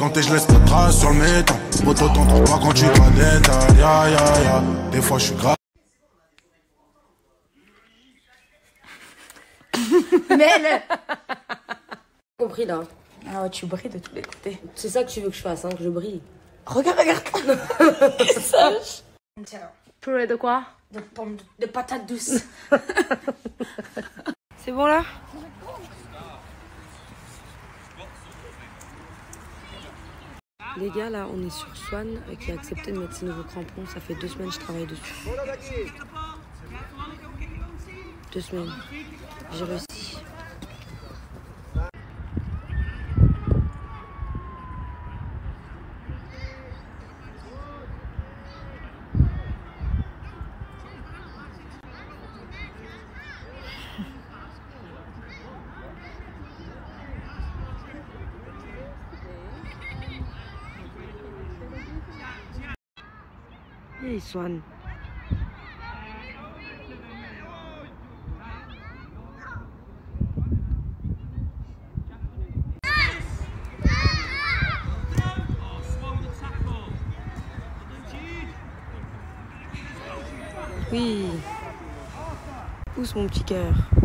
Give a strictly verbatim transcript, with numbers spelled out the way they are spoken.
fréquente et je laisse ta trace sur le métal. Poto t'entends pas quand tu dois détail. Ya ya ya. Des fois je suis grave. Mais elle... compris là. Ah ouais, tu brilles de tous les côtés. C'est ça que tu veux que je fasse, hein, que je brille. Regarde, regarde. Il sache. Purée de quoi? De pommes, de, de patates douces. C'est bon là? Les gars, là, on est sur Swan euh, qui a accepté de mettre ses nouveaux crampons. Ça fait deux semaines que je travaille dessus. Deux semaines. J'ai réussi. Hey Swan. Oui. Pousse mon petit cœur.